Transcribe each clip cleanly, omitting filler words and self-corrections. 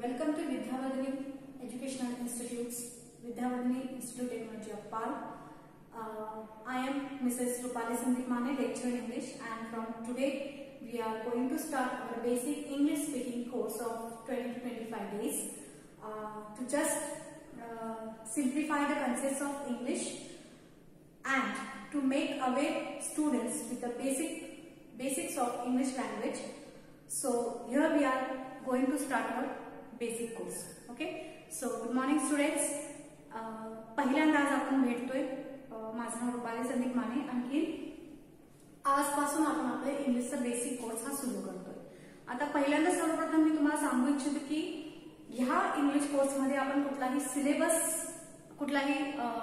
Welcome to Vidyavadini Educational Institutes, Vidyavadini Institute Technology of Pal. I am Mrs. Rupali Sandeep Mane, lecturer in English, and from today we are going to start our basic English speaking course of 20 to 25 days to just simplify the concepts of English and to make aware students with the basics of English language. So here we are going to start our basic course. Okay, so good morning students. पहिल्यांदा आज आपण भेटतोय. माझं नाव रुपाली संदीप माने. आणखी आजपासून आपण आपले इंग्लिशचा बेसिक कोर्स हा सुरू करतोय. आता पहिल्यांदा सर्वप्रथम मी तुम्हाला सांगू इच्छिते की ह्या इंग्लिश कोर्स मध्ये आपण कुठलाही सिलेबस, कुठलाही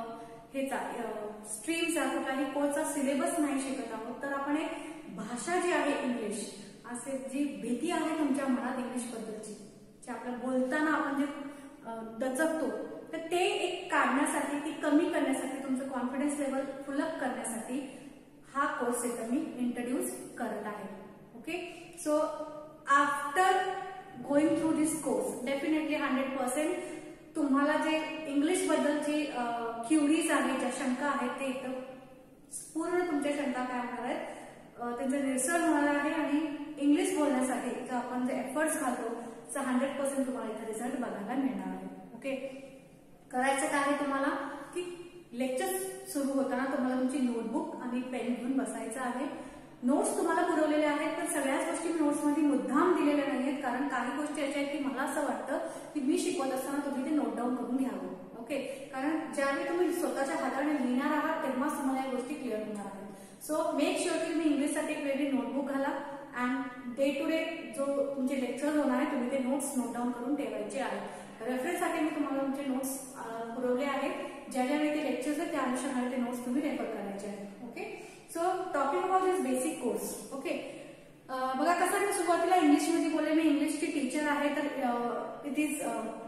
स्ट्रीमचा, कुठलाही कोर्सचा सिलेबस नाही शिकत आहोत. तर आपण एक भाषा जी आहे इंग्लिश, असे जी भीती आहे तुमच्या मनात इंग्लिश बद्दलची, जे आपलं बोलताना आपण जे दचकतो, तर ते एक काढण्यासाठी, ती कमी करण्यासाठी, तुमचं कॉन्फिडन्स लेवल फुलअप करण्यासाठी हा कोर्स इथं मी इंट्रोड्यूस करत आहे. Okay, so after going through this course definitely 100% तुम्हाला जे इंग्लिश बद्दलची क्युरीज आहेत, ज्या शंका आहेत, ते इथं पूर्ण तुमच्या शंका काय होणार आहेत, त्यांचं निरसन होणार आहे. आणि इंग्लिश बोलण्यासाठी जर आपण जे एफर्ट्स घालतो, तर 100% तुम्हाला इथे रिझल्ट बघायला मिळणार आहे. ओके, करायचं काय आहे तुम्हाला की लेक्चर सुरू होताना तुम्हाला तुमची नोटबुक आणि पेन घेऊन बसायचं आहे. नोट्स तुम्हाला पुरवलेल्या आहेत, पण सगळ्याच गोष्टी नोट्समध्ये मुद्दाम दिलेल्या नाहीयेत, कारण काही गोष्टी अशा आहेत की मला असं वाटतं की मी शिकवत असताना तुम्ही ते नोट डाऊन करून घ्यावं. ओके, कारण ज्यावेळी तुम्ही स्वतःच्या हाताने लिहिणार आहात तेव्हाच तुम्हाला या गोष्टी क्लिअर होणार आहेत. सो मेक शुअर की तुम्ही इंग्लिशसाठी एक वेगळी नोटबुक घाला अँड डे टू डे जो तुमचे लेक्चर होणार आहे तुम्ही ते नोट्स नोट डाऊन करून ठेवायचे आहेत. रेफरन्ससाठी मी तुम्हाला तुमचे नोट्स पुरवले आहेत. ज्या ज्यावेळी ते लेक्चर्स आहेत त्या अनुषंगाने ते नोट्स तुम्ही रेफर करायचे आहेत. Okay, so talking about this basic course. Okay, बघा कसं मी सुरुवातीला इंग्लिशमध्ये बोलले, मी इंग्लिशची टीचर आहे, तर इट इज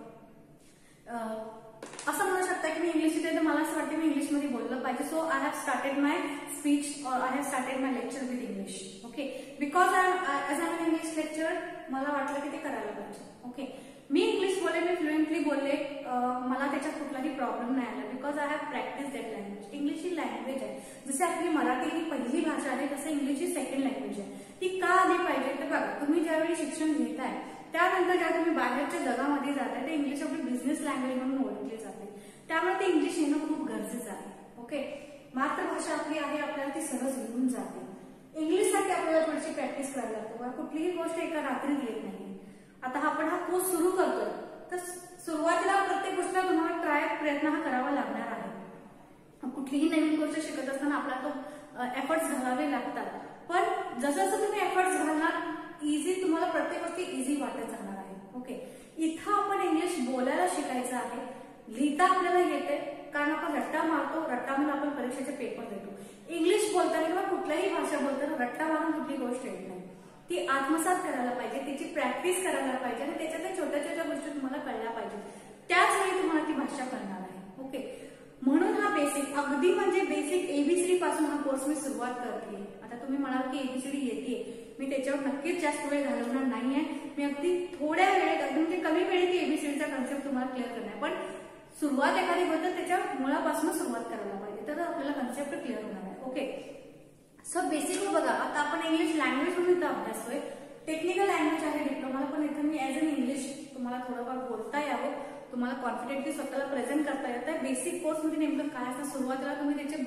असं म्हणू शकता की मी इंग्लिश शिकते, तर मला असं वाटतं मी इंग्लिशमध्ये बोललं पाहिजे. So I have started my speech और I have started my lecture with English. Okay, because as I an English lecture मला वाटलं की ते करायला पाहिजे. ओके, मी इंग्लिश बोलले, मी फ्लुएंटली बोलले, मला त्याच्यात कुठलाही प्रॉब्लेम नाही आला, because I have practice that language. English ही लँग्वेज आहे, जसे आपली मराठी ही पहिली भाषा आहे, तसं इंग्लिश ही सेकंड लँग्वेज आहे. ती का आली पाहिजे, तर बघा तुम्ही ज्यावेळी शिक्षण घेताय त्यानंतर ज्या तुम्ही बाहेरच्या जगामध्ये जाताय, ते इंग्लिश आपली बिझनेस लँग्वेज म्हणून ओळखली जाते. त्यामुळे ते इंग्लिश येणं खूप गरजेचं आहे. ओके, मातृभाषा आपली आहे, आपल्याला ती सहज येऊन जाते. इंग्लिशसाठी आपल्याला थोडीशी प्रॅक्टिस करायला लागते. कुठलीही गोष्ट एका रात्रीत येत नाही. आता आपण हा कोर्स सुरू करतोय, तर सुरुवातीला प्रत्येक गोष्टीला तुम्हाला प्रयत्न हा करावा लागणार आहे. कुठलीही नवीन गोष्ट शिकत असताना आपल्याला तो एफर्ट्स घालावे लागतात. पण जसं जसं तुम्ही एफर्ट्स घालणार, इझी तुम्हाला प्रत्येक गोष्टी इझी वाटत जाणार आहे. ओके, इथं आपण इंग्लिश बोलायला शिकायचं आहे. लिहिता आपल्याला येते, कारण आपण रट्टा मारतो, रट्टा म्हणून आपण परीक्षेचे पेपर देतो. इंग्लिश बोलताना किंवा कुठल्याही भाषा बोलताना रट्टा मारून कुठली गोष्ट येत नाही. ती आत्मसात करायला पाहिजे, तिची प्रॅक्टिस करायला पाहिजे आणि त्याच्यातल्या छोट्या छोट्या गोष्टी तुम्हाला कळल्या पाहिजे. त्याच वेळी तुम्हाला ती भाषा कळणार आहे. ओके, म्हणून हा बेसिक, अगदी म्हणजे बेसिक एबीसीडी पासून हा कोर्स मी सुरुवात करते. आता तुम्ही म्हणाल की एबीसीडी येते, मी त्याच्यावर नक्कीच जास्त वेळ घालवणार नाहीये. मी अगदी थोड्या वेळेत, अगदी म्हणजे कमी वेळेत एबीसीडीचा कन्सेप्ट तुम्हाला क्लिअर करणार, पण सुरुवात एखादी बद्दल त्याच्या मुळापासून सुरुवात करायला पाहिजे, तर आपल्याला कन्सेप्ट क्लिअर होणार आहे. ओके, सो बेसिक बघा, आता आपण इंग्लिश लँग्वेज म्हणून इथं अभ्यासतोय. टेक्निकल लँग्वेज आहे डिप्लोमाला, पण इथं मी ऍज अन इंग्लिश तुम्हाला थोडंफार बोलता यावं, तुम्हाला कॉन्फिडेंटली स्वतःला प्रेझेंट करता येतं. बेसिक कोर्समध्ये नेमकं काय असतं, सुरुवातीला तुम्ही त्याचे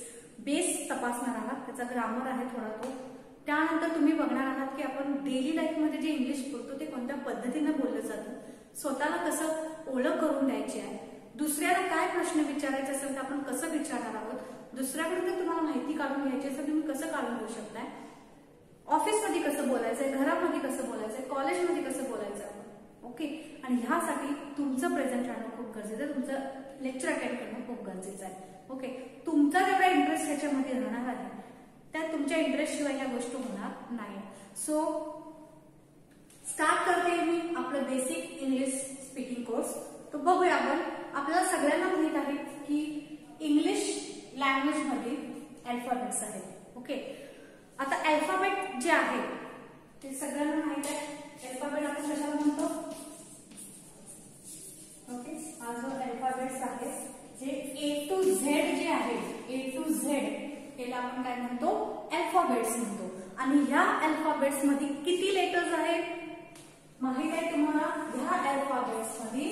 बेस तपासणार आहात, त्याचा ग्रामर आहे थोडा तो. त्यानंतर तुम्ही बघणार आहात की आपण डेली लाईफमध्ये जे इंग्लिश बोलतो ते कोणत्या पद्धतीनं बोललं जातं, स्वतःला कसं ओळख करून द्यायची आहे, दुसऱ्याला काय प्रश्न विचारायचे असेल तर आपण कसं विचारणार आहोत, दुसऱ्याकडून जर तुम्हाला माहिती काढून घ्यायची असेल तुम्ही कसं काढून घेऊ शकताय, ऑफिसमध्ये कसं बोलायचंय, घरामध्ये कसं बोलायचंय, कॉलेजमध्ये कसं बोलायचं. ओके, आणि ह्यासाठी तुमचं प्रेझेंट राहणं खूप गरजेचं आहे, तुमचं लेक्चर अटेंड करणं खूप गरजेचं आहे. ओके, तुमचा जेवढा इंटरेस्ट ह्याच्यामध्ये राहणार आहे, त्या तुमच्या इंटरेस्ट शिवाय ह्या गोष्टी होणार नाही. सो स्टार्ट करते मी आपलं बेसिक इंग्लिश स्पीकिंग कोर्स. तो बघूया आपण. आपल्याला सगळ्यांना माहित आहे की इंग्लिश लँग्वेज मध्ये अल्फाबेट्स आहेत. ओके, आता अल्फाबेट जे आहे ते सगळ्यांना माहित आहे. अल्फाबेट आपण कशाला म्हणतो, याला आपण काय म्हणतो, अल्फाबेट्स म्हणतो. आणि ह्या अल्फाबेट्स मध्ये किती लेटर्स आहेत माहित आहे तुम्हाला? ह्या अल्फाबेट्स मध्ये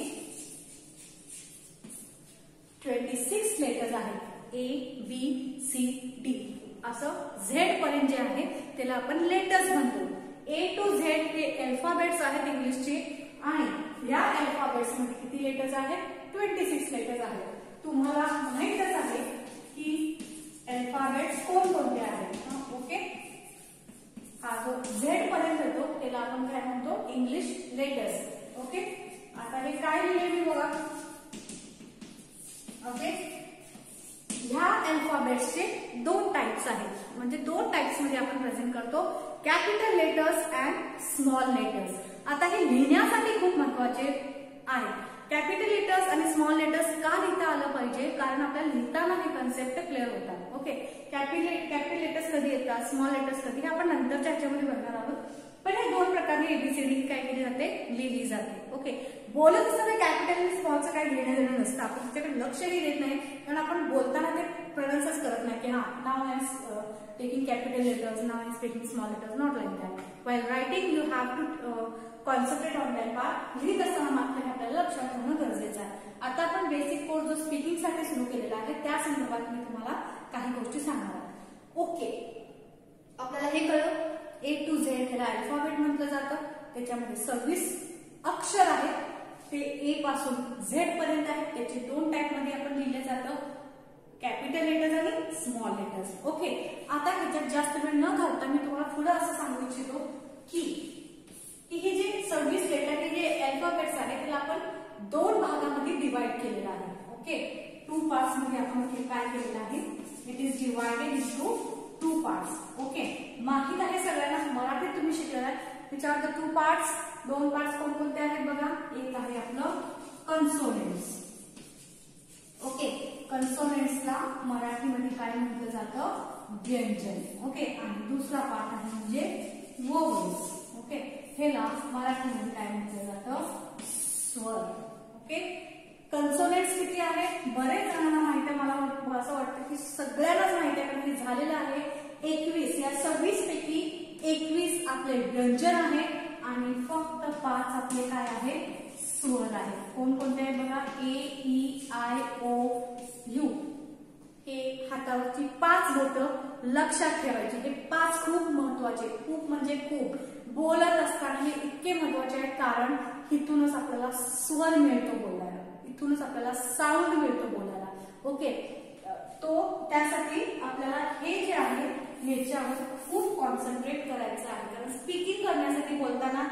26 लेटर्स आहेत. A, B, C, D असं झेड पर्यंत जे आहे त्याला आपण लेटर्स म्हणतो. A to Z हे अल्फाबेट्स आहेत इंग्लिशचे. आणि या अल्फाबेट्स मध्ये किती लेटर्स आहेत? 26 लेटर्स आहेत. तुम्हाला माहितच आहे की अल्फाबेट्स कोणकोणते आहेत. ओके, हा जो झेड पर्यंत येतो त्याला आपण काय म्हणतो, इंग्लिश लेटर्स. ओके, आता हे काय लिहिले मी बघा. ओके, ह्या अल्फाबेट्सचे 2 टाइप्स आहेत. म्हणजे 2 टाइप्स मध्ये आपण प्रेझेंट करतो, capital letters and small letters. आता हे लिहिण्यासाठी खूप महत्वाचे आहे. कॅपिटल लेटर्स आणि स्मॉल लेटर्स का लिहिता आलं पाहिजे? कारण आपल्याला लिहिताना हे कन्सेप्ट क्लिअर होतात. ओके, कॅपिटल लेटर्स कधी येतात, स्मॉल लेटर्स कधी, हे आपण नंतरच्या ह्याच्यामध्ये बघणार आहोत. पण हे 2 प्रकारने एबीसीडी काय केली जाते, लिहिली जाते. ओके, बोलत असताना कॅपिटल आणि स्मॉलचं काही घेणं देणं नसतं. आपण त्याच्याकडे लक्षही देत नाही, कारण आपण बोलताना ते प्रोनाउन्सच करत नाही की हा नाव I am taking capital letters, नाव I am speaking small letters, not like that. While writing you have to concentrate on that part. लिहित असताना मात्र आपल्याला लक्षात ठेवणं गरजेचं आहे. आता आपण बेसिक कोर्स जो स्पीकिंग साठी सुरू केलेला आहे त्या संदर्भात मी तुम्हाला काही गोष्टी सांगणार आहे. ओके, आपल्याला हे कळलं A to Z ह्याला अल्फाबेट म्हटलं जातं. त्याच्यामध्ये 26 अक्षर आहेत. ते A पासून Z पर्यंत आहेत. त्याचे 2 टाइप मध्ये आपण लिहिले जातं, कॅपिटल लेटर्स आणि स्मॉल लेटर्स. ओके, आता ह्याच्यात जास्त वेळ न घालता मी तुम्हाला पुढे असं सांगू इच्छितो की हे जे 26 लेटर हे जे अल्फाबेट्स आहेत त्याला आपण 2 भागामध्ये डिवाइड केलेलं आहे. ओके, 2 पार्ट्स मध्ये आपण हे काय केलेलं आहे, it is divided into 2 parts. Okay, माहित आहे सगळ्यांना, मराठीत तुम्ही शिकलेला आहे. विचारतो 2 पार्ट्स. 2 पार्ट्स कोणकोणते आहेत बघा. एक आहे आपलं कन्सोनंट्स. ओके, कन्सोनंट्सला मराठीमध्ये काय म्हटलं जातं, व्यंजन. ओके, आणि दुसरा पार्ट आहे म्हणजे वोवेल्स. ओके, ह्याला मराठीमध्ये काय म्हटलं जातं, स्वर. ओके, कन्सोनंट्स किती आहेत? बरेच जणांना माहिती आहे. मला असं वाटतं की सगळ्यांनाच माहिती आहे, कारण हे झालेलं आहे. 21 या 26 पैकी 21 आपले व्यंजन आहेत आणि फक्त 5 आपले काय आहे, स्वर आहेत. कोणकोणते आहेत बघा, A, E, I, O, U. हे हातावरची 5 बोटं लक्षात ठेवायची. हे 5 खूप महत्वाचे, खूप म्हणजे खूप. बोलत असताना हे इतके महत्वाचे आहेत कारण इथूनच आपल्याला स्वर मिळतो बोलायला, इथूनच आपल्याला साऊंड मिळतो बोलायला. ओके, तो त्यासाठी आपल्याला हे जे आहे याच्यावर खूप कॉन्सन्ट्रेट करायचं आहे. कारण स्पीकिंग करण्यासाठी बोलताना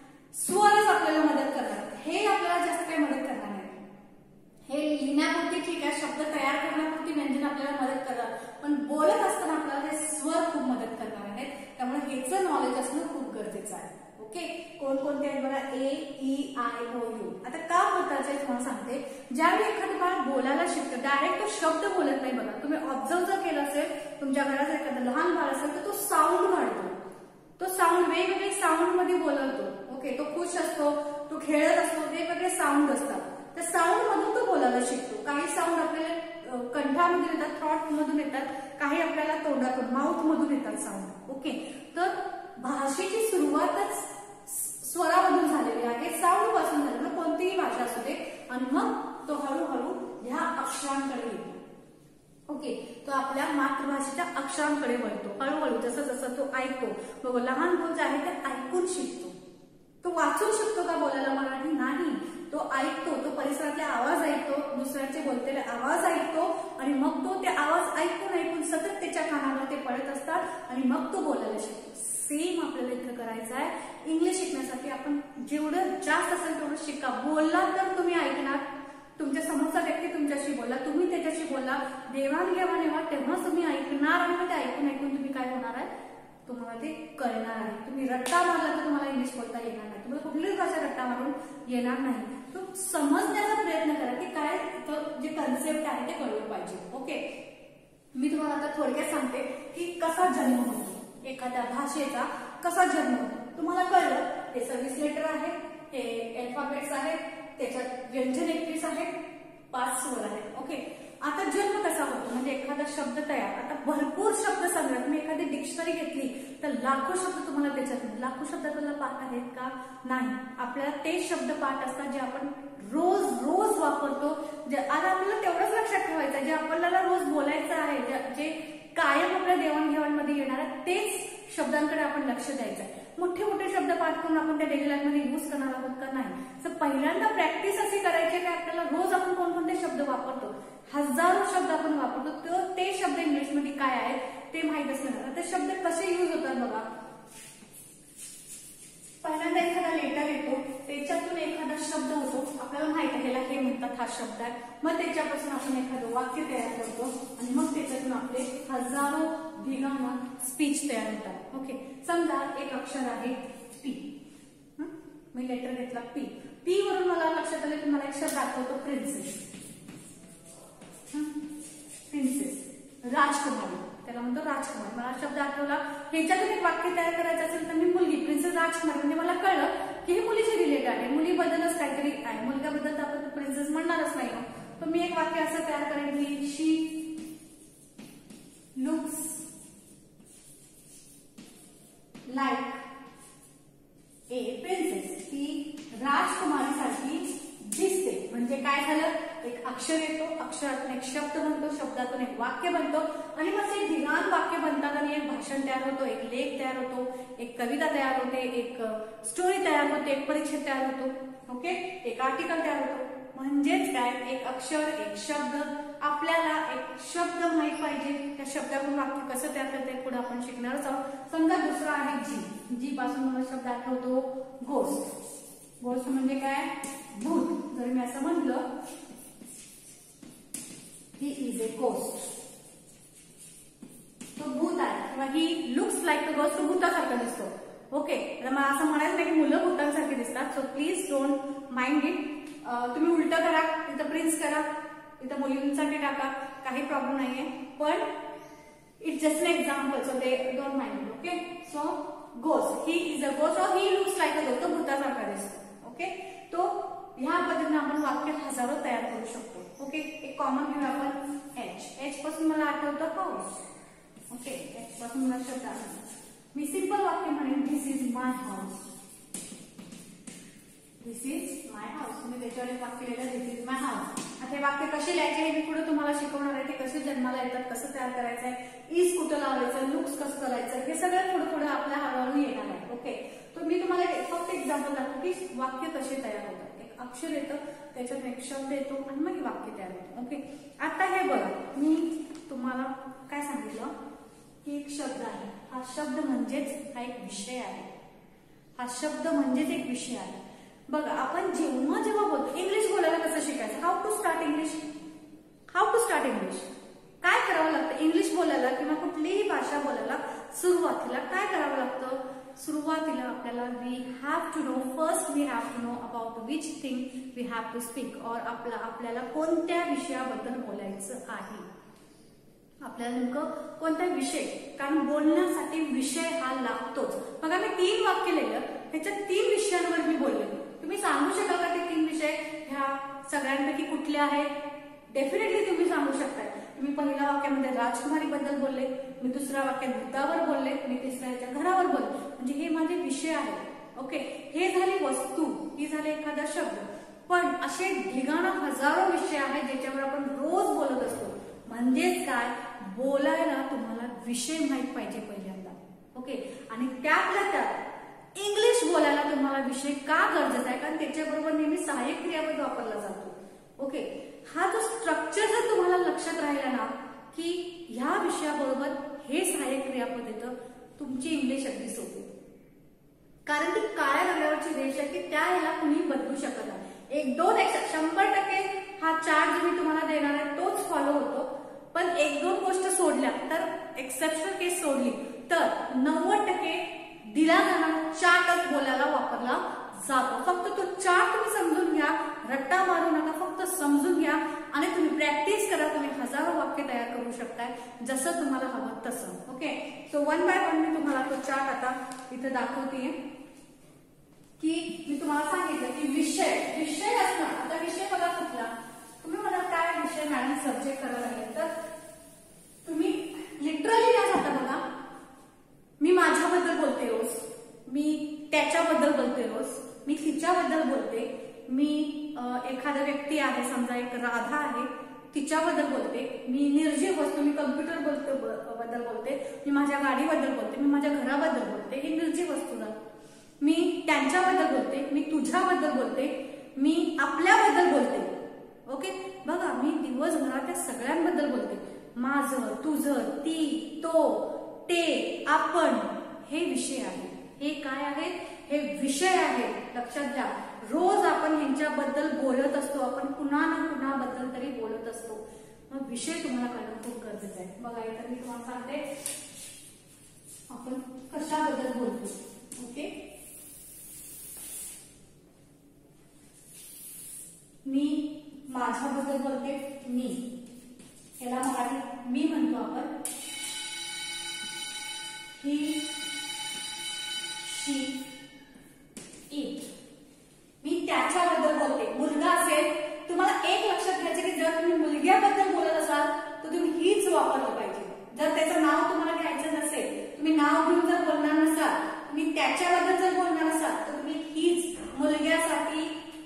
स्वरच आपल्याला मदत करणार, हे आपल्याला जास्त काही मदत करणार नाही. हे लिहिण्यापुरती ठीक आहे, शब्द तयार करण्यापुरती व्यंजन आपल्याला मदत करणार, पण बोलत असताना आपल्याला हे स्वर खूप मदत करणार आहेत. त्यामुळे ह्याचं नॉलेज असणं खूप गरजेचं आहे. ओके, कोणकोणते आहेत बघा, A, E, I, O, U. आता का महत्वाचं आहे तुम्हाला सांगते. ज्यावेळी एखादं बाळ बोलायला शिकतं, डायरेक्ट तो शब्द बोलत नाही बघा. तुम्ही ऑब्झर्व जर केलं असेल, तुमच्या घरात एखादं लहान बाळ असेल तर तो साऊंड काढतो. तो साऊंड वेगवेगळे साऊंड मध्ये बोलवतो. ओके, तो खुश असतो, तो खेळत असतो, वेगवेगळे साऊंड असतात. त्या साऊंड मधून तो बोलायला शिकतो. काही साऊंड आपल्याला कंठामधून येतात, थ्रॉट मधून येतात, काही आपल्याला तोंडातून माउथ मधून येतात साऊंड. ओके, तर भाषेची सुरुवातच स्वरामधून झालेली आहे, साऊंड पासून झालेली. मग कोणतीही भाषा असू दे, आणि मग तो हळूहळू ह्या अक्षरांकडे येतो. ओके, तो आपल्या मातृभाषेच्या अक्षरांकडे वळतो हळूहळू. जसं जसं तो ऐकतो, मग लहान मुल जे आहे ते ऐकून शिकतो. तो वाचून शिकतो का बोलायला मराठी? नाही, तो ऐकतो, तो परिसरातले आवाज ऐकतो, दुसऱ्याचे बोलतेले आवाज ऐकतो, आणि मग तो ते आवाज ऐकून ऐकून सतत त्याच्या कानावर ते पडत असतात आणि मग तो बोलायला शिकतो. सेम आपल्याला इथं करायचं आहे. इंग्लिश शिकण्यासाठी आपण जेवढं जास्त असेल तेवढं शिका. बोलला तर तुम्ही ऐकणार, तुमच्या समोरचा व्यक्ती तुमच्याशी बोलला, तुम्ही त्याच्याशी बोलला, देवाणघेवाण येवा, तेव्हाच तुम्ही ऐकणार, आणि ते ऐकून ऐकून तुम्ही काय होणार आहे, तुम्हाला ते कळणार आहे. तुम्ही रट्टा मारला तर तुम्हाला इंग्लिश बोलता येणार नाही, तुम्हाला कुठलीच भाषा रट्टा मारून येणार नाही. तो समजण्याचा प्रयत्न करा की काय जे कन्सेप्ट आहे ते कळलं पाहिजे. ओके, मी तुम्हाला आता थोडक्यात सांगते की कसा जन्म होतो, एखाद्या भाषेचा कसा जन्म होतो. तुम्हाला कळलं, हे 26 लेटर आहे, हे अल्फाबेट्स आहेत, त्याच्यात व्यंजन 21 आहेत, 5 स्वर आहेत. ओके, आता जन्म कसा होतो म्हणजे एखादा शब्द तयार. आता भरपूर शब्द संग्रह, तुम्ही एखादी डिक्शनरी घेतली तर लाखो शब्द तुम्हाला त्याच्यात, लाखो शब्दाला पाठ आहेत का? नाही. आपल्याला ते शब्द पाठ असतात जे आपण रोज रोज वापरतो, जे आता आपल्याला तेवढंच लक्षात ठेवायचं जे आपल्याला रोज बोलायचं आहे, जे कायम आपल्या देवाणघेवाणमध्ये येणार आहे तेच शब्दांकडे आपण लक्ष द्यायचं आहे. मोठे मोठे शब्द पाठ करून आपण त्या डेली लाईफ मध्ये यूज करणार आहोत का? नाही. तर पहिल्यांदा प्रॅक्टिस अशी करायची की आपल्याला रोज आपण कोणकोणते शब्द वापरतो, हजारो शब्द आपण वापरतो, तर ते शब्द इंग्लिशमध्ये काय आहेत ते माहित असणार. ते शब्द कसे यूज होतात बघा. पहिल्यांदा एखादा लेटर येतो, त्याच्यातून एखादा शब्द होतो, आपल्याला माहित आहे ह्याला हे म्हणतात, हा शब्द आहे. मग त्याच्यापासून आपण एखादं वाक्य तयार करतो आणि मग त्याच्यातून आपले हजारो ढिगाणं स्पीच तयार होतात. ओके, समजा एक अक्षर आहे पी. मी लेटर घेतला पी. पी वरून मला लक्षात आलं की मला एक शब्द आठवतो प्रिन्सेस. प्रिन्सेस, राजकुमारी, त्याला म्हणतो राजकुमारी. मला शब्द आठवला. ह्याच्यातून एक वाक्य तयार करायचं असेल तर मी मुलगी, प्रिन्सेस राजकुमारी, म्हणजे मला कळलं की हे मुलीशी रिलेटेड आहे, मुलीबद्दलच काहीतरी आहे. मुलगाबद्दल तर आपण प्रिन्सेस म्हणणारच नाही ना. तर मी एक वाक्य असं तयार करेन की she looks like a princess. ती राजकुमारी सारखी दिसते. म्हणजे काय झालं, एक अक्षर येतो, अक्षरातून एक शब्द बनतो, शब्दातून एक वाक्य बनतो आणि मग ते ढिगाण वाक्य बनतात आणि एक भाषण तयार होतो, एक लेख तयार होतो, एक कविता तयार होते, एक स्टोरी तयार होते, एक परिच्छेद तयार होतो. ओके, एक आर्टिकल तयार होतो. म्हणजेच काय, एक अक्षर, एक शब्द. आपल्याला एक शब्द माहित पाहिजे, त्या शब्दातून वाक्य कसं तयार करता येईल पुढे आपण शिकणारच आहोत. समजा दुसरा आहे जी. जी पासून मला शब्द आठवतो घोस्ट. घोस्ट म्हणजे काय, भूत. जर मी असं म्हटलं ही इज ए घोस्ट, तो भूत आहे, किंवा he looks like a ghost, तो भूतासारखा दिसतो. ओके, तर मला असं म्हणायचं नाही की मुलं भूतांसारखी दिसतात. So please don't mind it. तुम्ही उलट करा, इथं प्रिन्स करा, इथं मुलींसाठी टाका, काही प्रॉब्लेम नाहीये. पण it's just an example, so they don't mind it. Okay, so ghost, he is a ghost और he looks like a ghost, तो भूतासारखा दिसतो. ओके, तो ह्या पद्धतीने आपण वाक्य हजारो तयार करू शकतो. ओके, एक कॉमन घेऊ आपण एच. एच पासून मला आठवतं हाऊस. ओके, एच पासून मला शब्द आठवतो. मी सिंपल वाक्य म्हणेन this is my house. This is my house. मी त्याच्यावर एक वाक्य लिहिलं दिस इज माय हाऊस. आता हे वाक्य कसे लिहायचे हे मी पुढे तुम्हाला शिकवणार आहे. ते कसे जन्माला येतात, कसं तयार करायचं आहे, इज कुठं लावायचं, लुक्स कसं करायचं, हे सगळं पुढे पुढे आपल्या हळूहळू येणार आहे. ओके, तर मी तुम्हाला फक्त एक्झाम्पल दाखवतो की वाक्य कसे तयार होतात. एक अक्षर येतं, त्याच्यात एक शब्द येतो आणि मग वाक्य तयार होतं. ओके, आता हे बघा, मी तुम्हाला काय सांगितलं की एक शब्द आहे. हा शब्द म्हणजेच हा एक विषय आहे. हा शब्द म्हणजेच एक विषय आहे. बघा, आपण जेव्हा जेव्हा बोलतो, इंग्लिश बोलायला कसं शिकायचं, how to start English. How to start English काय करावं लागतं इंग्लिश बोलायला किंवा कुठलीही भाषा बोलायला सुरुवातीला काय करावं लागतं. सुरुवातीला आपल्याला we have to know, first we have to know about which thing we have to speak, और आपल्याला कोणत्या विषयाबद्दल बोलायचं आहे. आपल्याला नेमकं कोणता विषय, कारण बोलण्यासाठी विषय हा लागतोच. बघा, मी 3 वाक्य लिहिलं, त्याच्या 3 विषयांवर मी बोलले. तुम्ही सांगू शकाल का ते 3 विषय ह्या सगळ्यांपैकी कुठले आहेत? डेफिनेटली तुम्ही सांगू शकता. मी पहिल्या वाक्यामध्ये राजकुमारी बद्दल बोलले, मी दुसऱ्या वाक्यात भूतावर बोलले, मी तिसऱ्याच्या घरावर बोलले. म्हणजे हे माझे विषय आहेत. ओके, हे झाली वस्तू, ही झाली एखादा शब्द. पण असे ढिगाणं हजारो विषय आहेत ज्याच्यावर आपण रोज बोलत असतो. म्हणजेच काय, बोलायला तुम्हाला विषय माहित पाहिजे पहिल्यांदा. ओके, आणि त्यातल्या त्यात इंग्लिश बोलायला तुम्हाला विषय का गरजेचा आहे, कारण त्याच्याबरोबर नेहमी सहाय्यक क्रियापद वापरला जातो. ओके, हा जो स्ट्रक्चर जर तुम्हाला लक्षात राहिला ना की ह्या विषयाबरोबर हे सहाय्यक क्रियापद येतं, तुमची इंग्लिश अगदी सोपी. कारण ती काळ्या रंगावरची रेष आहे की त्या ह्याला कुणी बदलू शकत नाही. 1-2 100% हा चार्ट जो मी तुम्हाला देणार आहे तोच फॉलो होतो. पण 1-2 गोष्ट सोडल्या तर, एक्सेप्शनल केस सोडली तर 90% दिला जाणारा चार्टच बोलायला वापरला जातो. फक्त तो चार्ट तुम्ही समजून घ्या, रट्टा मारू नका, फक्त समजून घ्या आणि तुम्ही प्रॅक्टिस करा. तुम्ही हजारो वाक्य तयार करू शकताय जसं तुम्हाला हवं तसं. ओके, सो 1 बाय 1 मी तुम्हाला तो चार्ट आता इथे दाखवते की मी तुम्हाला सांगितलं की विषय असणार. आता विषय बघा कुठला, तुम्ही मला काय विषय मॅडम सब्जेक्ट करायला लागेल तर तुम्ही लिटरली न जाता बघा, मी माझ्याबद्दल बोलते रोज, मी त्याच्याबद्दल बोलते रोज, मी तिच्याबद्दल बोलते, मी एखादा व्यक्ती आहे, समजा एक राधा आहे, तिच्याबद्दल बोलते, मी निर्जीव वस्तू, मी कम्प्युटर बद्दल बोलते, मी माझ्या गाडीबद्दल बोलते, मी माझ्या घराबद्दल बोलते, हे निर्जीव वस्तू झालं. मी त्यांच्याबद्दल बोलते, मी तुझ्याबद्दल बोलते, मी आपल्याबद्दल बोलते. ओके, बघा मी दिवसभरात त्या सगळ्यांबद्दल बोलते. माझं, तुझं, ती, तो, ते, आपण, हे विषय आहे. हे काय आहे? हे विषय आहे. लक्षात घ्या, रोज आपण ह्यांच्याबद्दल बोलत असतो, आपण कुणा ना कुणाबद्दल तरी बोलत असतो. मग विषय तुम्हाला कळणं खूप गरजेचं आहे. बघा इथं मी तुम्हाला सांगते आपण कशाबद्दल बोलतो. ओके, मी माझ्याबद्दल बोलते, मी, याला मराठी मी म्हणतो आपण. ही, शी, इट. मी त्याच्याबद्दल बोलते. मुलगा असेल, तुम्हाला एक लक्षात घ्यायचं की जर तुम्ही मुलग्याबद्दल बोलत असाल तर तुम्ही हीच वापरलं पाहिजे. जर त्याचं नाव तुम्हाला घ्यायचं नसेल, तुम्ही नाव घेऊन जर बोलणार नसाल, तुम्ही त्याच्याबद्दल जर बोलणार असाल तर तुम्ही हीच, मुलग्यासाठी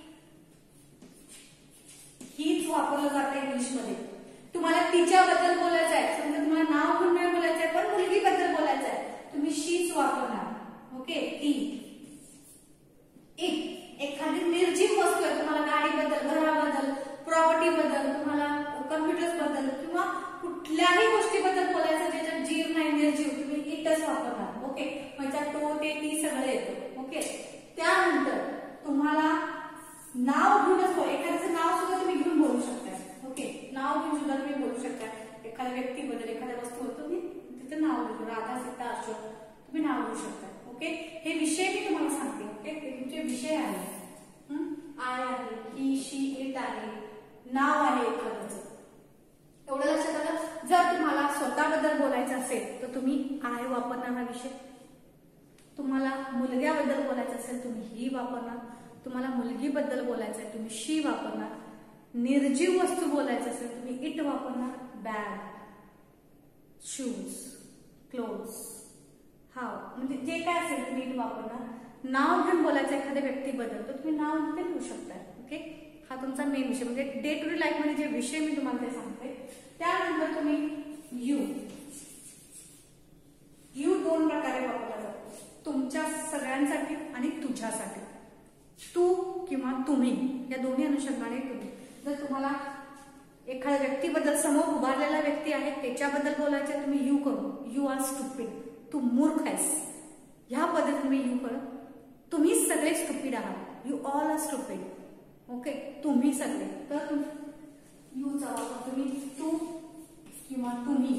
हीच वापरलं जातं इंग्लिशमध्ये. तुम्हाला तिच्याबद्दल बोलायचं आहे, समजा तुम्हाला नाव घेऊन नाही बोलायचं आहे पण मुलगीबद्दल बोलायचं आहे, तुम्ही शीच वापरणार. ओके, ती. इट, एखादी निर्जीव वस्तू आहे, तुम्हाला गाडीबद्दल, घराबद्दल, प्रॉपर्टीबद्दल, तुम्हाला कम्प्युटर्स बद्दल किंवा कुठल्याही गोष्टीबद्दल बोलायचं ज्याच्यात जीव नाही, निर्जीव, तुम्ही इटच वापरणार. ओके, म्हणजे तो, ते, ती सगळं येतं. ओके, त्यानंतर तुम्हाला नाव घेऊनच बोल, एखाद्याचं नाव सुद्धा तुम्ही घेऊन बोलू शकता. ओके, नाव घेऊन सुद्धा तुम्ही बोलू शकता. एखाद्या व्यक्तीबद्दल, एखाद्या वस्तूबद्दल तुम्ही तिथे नाव घेऊ, राधा, सीता, अशोक, तुम्ही नाव घेऊ शकता. ओके, हे विषय मी तुम्हाला सांगते. ओके, तुमचे विषय आहे. आय आहे, ही, शी, इट आहे, नाव आहे एखाद्याचं. एवढं लक्षात आलं. जर तुम्हाला स्वतःबद्दल बोलायचं असेल तर तुम्ही आय वापरणार हा विषय. तुम्हाला मुलग्याबद्दल बोलायचं असेल तुम्ही ही वापरणार. तुम्हाला मुलगीबद्दल बोलायचं आहे तुम्ही शी वापरणार. निर्जीव वस्तू बोलायचं असेल तुम्ही इट वापरणार. बॅग, शूज, क्लोथ्स, हाव, म्हणजे जे काय असेल तुम्ही इट वापरणार. नाव घेऊन बोलायचं एखाद्या व्यक्तीबद्दल तर तुम्ही नाव मध्ये लिहू शकता. ओके, हा तुमचा मेन विषय, म्हणजे डे टू डे लाईफ मध्ये जे विषय मी तुम्हाला ते सांगते. त्यानंतर तुम्ही यू. यू दोन प्रकारे वापरला जातो, तुमच्या सगळ्यांसाठी आणि तुझ्यासाठी. तू किंवा तुम्ही या दोन्ही अनुषंगाने तुम्ही. जर तुम्हाला एखाद्या व्यक्तीबद्दल, समोर उभारलेला व्यक्ती आहे त्याच्याबद्दल बोलायचे, तुम्ही यू करू, यू आर स्टुपिड, तू मूर्ख आहेस, ह्या पद्धतीने तुम्ही यू करा. तुम्ही सगळे स्टुपिड आहात, you all are stupid. Okay, तुम्ही सगळे. तर यूचा वापर तुम्ही तू किंवा तुम्ही.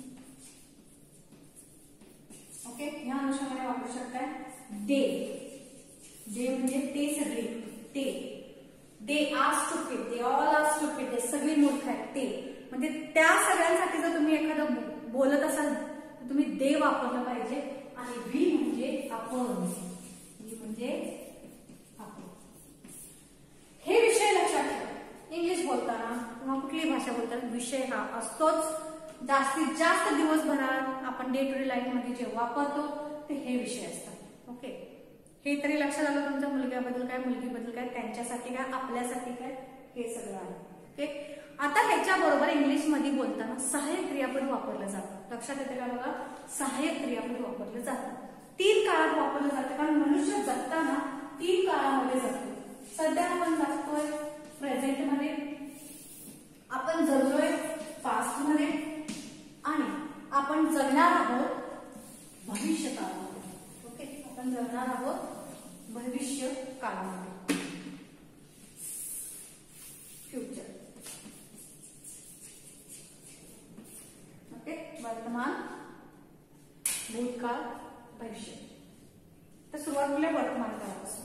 ओके, ह्या अनुषंगाने वापरू शकताय. दे, दे म्हणजे ते सगळे, ते. They are stupid, they all are stupid, ते सगळे मूर्ख आहेत. ते म्हणजे त्या सगळ्यांसाठी जर तुम्ही एखादं बोलत असाल तर तुम्ही दे वापरलं पाहिजे. आणि वी म्हणजे आपण, वी म्हणजे आपण. हे विषय लक्षात ठेवा. इंग्लिश बोलताना किंवा कुठलीही भाषा बोलताना विषय हा असतोच. जास्तीत जास्त दिवसभरात आपण डे टू डे लाईफ मध्ये जे वापरतो ते हे विषय असतात. ओके, हे तरी लक्षात आलं तुमच्या मुलग्याबद्दल काय, मुलगीबद्दल काय, त्यांच्यासाठी काय, आपल्यासाठी काय, हे सगळं आहे. ओके, आता ह्याच्याबरोबर इंग्लिशमध्ये बोलताना सहाय्यक क्रियापद वापरलं जातं. लक्षात येते का बघा, सहाय्यक क्रियापद वापरलं जातं. 3 काळात वापरलं जातं, कारण मनुष्य जगताना 3 काळामध्ये जगतो. सध्या आपण जगतोय प्रेझेंट मध्ये, आपण जगलोय पास्ट मध्ये, आणि आपण जगणार आहोत भविष्य काळामध्ये. ओके, आपण जगणार आहोत भविष्य काळामध्ये, फ्युचर. ओके, वर्तमान, भूतकाळ, भविष्य. तर सुरुवात होईल वर्तमान काळापासून.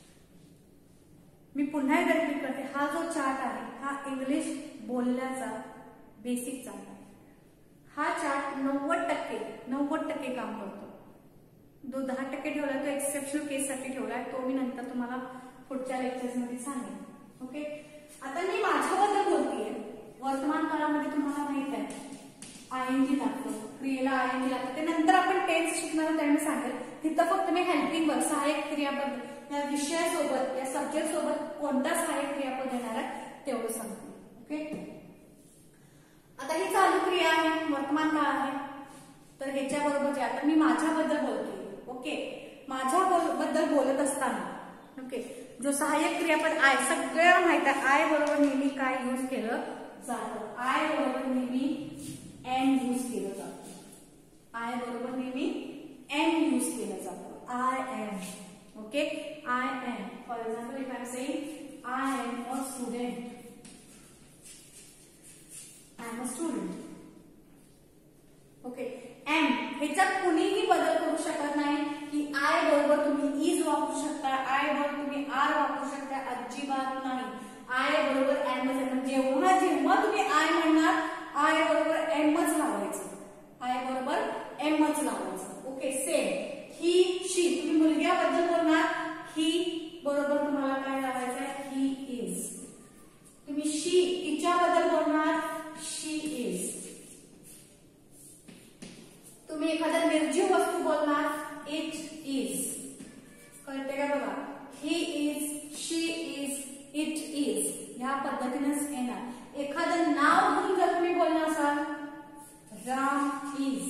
मी पुन्हा एकदा रिपीट करते, हा जो चार्ट आहे हा इंग्लिश बोलण्याचा बेसिक चार्ट आहे. हा चार्ट 90% काम करतो. जो 10% ठेवलाय तो एक्सेप्शनल केस साठी ठेवलाय, तो मी नंतर तुम्हाला पुढच्या लेक्चर्स मध्ये सांगेन. ओके, आता मी माझ्याबद्दल बोलतेय. वर्तमान काळामध्ये तुम्हाला माहित आहे ING लागतो. क्रियेला आयएनजी लागतं. ते नंतर आपण टेन्स शिकणार त्यावेळी मी सांगेल. तिथं फक्त मी हेल्पिंग वर्ब सहाय्यक क्रियापद या विषयासोबत या सब्जेक्ट सोबत कोणता सहाय्यक क्रियापद येणार आहे तेवढं सांगते. ओके, आता ही चालू क्रिया आहे, वर्तमान काळ आहे. तर ह्याच्याबरोबर जे आता मी माझ्याबद्दल बोलते. ओके, माझ्याबद्दल बोलत असताना ओके जो सहाय्यक क्रियापद आय सगळ्यांना माहित आहे. आय बरोबर नेहमी काय यूज केलं जातं? आय बरोबर नेहमी एम यूज केलं जातं. आय बरोबर नेहमी एम यूज केलं जातं. I am. Okay, I am. For example if I am saying I am a student. I am a student. Okay, am ह्याच्यात कुणीही बदल करू शकत नाही की आय बरोबर तुम्ही इज वापरू शकता, आय बरोबर तुम्ही आर वापरू शकता. अजिबात नाही. आय बरोबर एमच आहे. जेव्हा जेव्हा तुम्ही आय म्हणणार आय बरोबर एमच लावायचं. आय बरोबर एमच लावायचं. ओके, सेम ही शी तुम्ही मुलग्याबद्दल बोलणार ही बरोबर तुम्हाला काय लावायचं आहे? He is. तुम्ही शी तिच्याबद्दल बोलणार शी इज. तुम्ही एखादा निर्जीव वस्तू बोलणार इट इज. कळते का बघा? He is, she is, it is या पद्धतीनेच येणार. एखादं नाव घेऊन जर तुम्ही बोलणार असाल राम इज,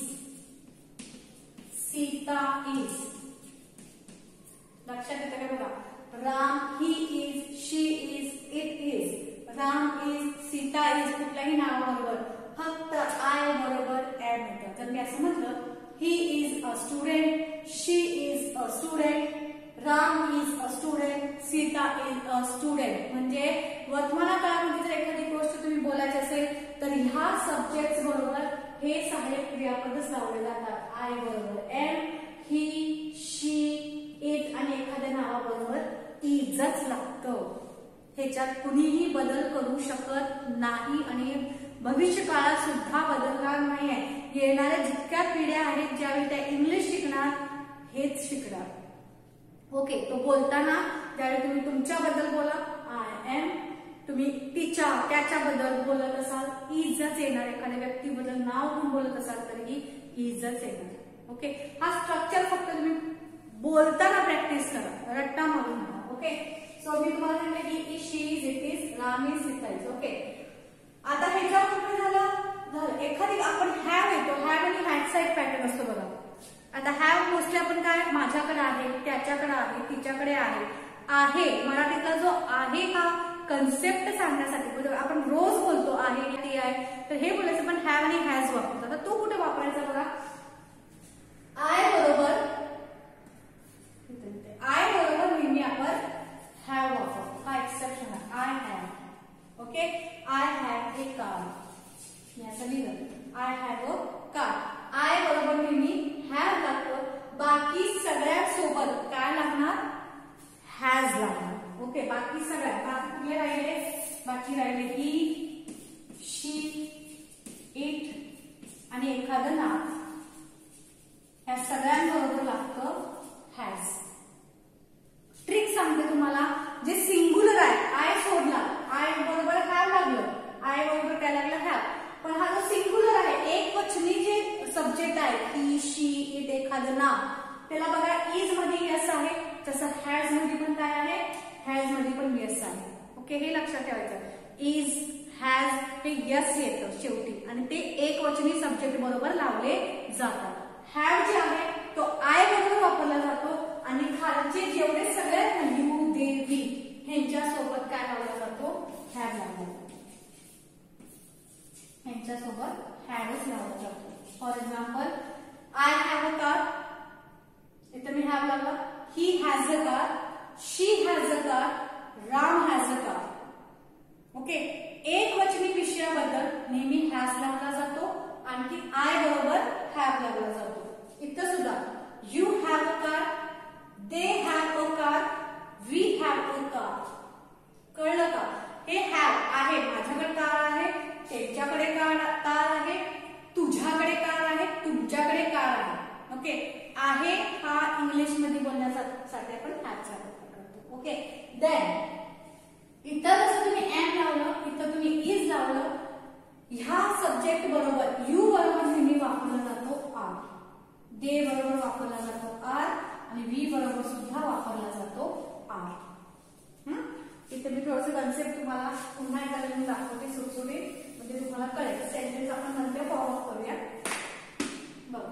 सीता इज. लक्षात येतं का बघा? Ram, he is, she is, it is. Ram is, Sita is कुठल्याही नावाबरोबर फक्त आय बरोबर एम येतं. जर मी असं म्हटलं he is a student, she is a student, Ram is a student, Sita is a student म्हणजे वर्तमान काळामध्ये जर एखादी गोष्ट तुम्ही बोलायची असेल तर ह्या सब्जेक्ट बरोबर हे सहाय्यक क्रियापदच लावले जातात. आय बरोबर एम, ही, शी, इट आणि एखाद्या नावाबरोबर इजच लागतं. ह्याच्यात कुणीही बदल करू शकत नाही आणि भविष्य काळात सुद्धा बदलणार नाहीये. येणाऱ्या जितक्या पिढ्या आहेत ज्यावेळी त्या इंग्लिश शिकणार हेच शिकणार. ओके, तो बोलताना ज्यावेळी तुम्ही तुमच्याबद्दल बोला आय एम, तुम्ही तिच्या त्याच्याबद्दल बोलत असाल इजच येणार. एखाद्या व्यक्तीबद्दल नाव घेऊन बोलत असाल तरीही इजच येणार. ओके, हा स्ट्रक्चर फक्त तुम्ही बोलताना प्रॅक्टिस करा, रट्टा मारून नका. ओके, सो मी तुम्हाला सांगितलं की is, she is, it is, Ram is, Sita is. Okay, आता ह्याच्यावर काय झालं एखादी आपण हॅव येतो. हॅव आणि हॅडचा एक पॅटर्न असतो बघा. आता हॅव मोस्टली आपण काय माझ्याकडे आहे, त्याच्याकडे आहे, तिच्याकडे आहे. आहे मराठीतला जो आहे हा कन्सेप्ट सांगण्यासाठी आपण रोज बोलतो आहे ती आहे तर हे बोलायचं पण हॅव आणि हॅज वापरतो. आता तो कुठे वापरायचा बघा? आय बरोबर नेहमी आपण हॅव वापरतो. हा एक्सेप्शन आहे. I have. Okay, I have a car. मी असं लिहिलं I have a car. I बरोबर नेहमी हॅव लागतो. बाकी सगळ्यांसोबत काय लागणार? हॅज लागणार. ओके, बाकी सगळ्या बाकी कुठले राहिले? बाकी राहिले ही, शी, इट आणि एखादं नाव. या सगळ्यांबरोबर लागतं हॅज. ट्रिक सांगते तुम्हाला. जे सिंग्युलर आहे आय सोडला, आय बरोबर हॅव लागलं, आय बरोबर काय लागलं? हॅव. पण हा जो सिंग्युलर आहे एक वचनी जे सब्जेक्ट आहे ही, शी, इट एखादं नाव त्याला बघा इज मध्ये यस आहे तसं हॅज मध्ये पण काय आहे? हॅज मध्ये पण यस आहे. ओके, हे लक्षात ठेवायचं. इज, हॅज हे यस येतं शेवटी आणि ते एक वचनी सब्जेक्ट बरोबर लावले जातात. हॅव जे आहे तो आय बरोबर वापरला जातो आणि खालचे जेवढे सगळ्यात यू, दे, वी ह्यांच्यासोबत काय लावला जातो? हॅव लावला जातो. ह्यांच्यासोबत हॅवच लावला जातो. For example I have a car. इथे मी हॅव लावला. He has a car, she has a car, Ram has a car. Okay, एक वचनी विषयाबद्दल नेहमी हॅज लावला जातो आणखी आय बरोबर हॅव लावला जातो. इथं सुद्धा you have a car, they have a car, we have a car. कळलं का? हे हॅव आहे माझ्याकडे कार आहे, त्यांच्याकडे कार आहे, तुझ्याकडे कार आहे, तुमच्याकडे कार आहे. ओके, आहे हा इंग्लिश मध्ये बोलण्यासाठी आपण हॅवचा वापर करतो. ओके, देन इथं जसं तुम्ही एम लावलं, इथं तुम्ही इज लावलं. ह्या सब्जेक्ट बरोबर यू बरोबर नेहमी वापरलं जातं दे बरोबर वापरला जातो आर आणि वी बरोबर सुद्धा वापरला जातो आर. इथे मी थोडंसं कन्सेप्ट तुम्हाला पुन्हा एकदा लिहून दाखवते सुटसुटीत, म्हणजे तुम्हाला कळेल. सेंटेन्स आपण नंतर फॉर्म अप करूया. बघा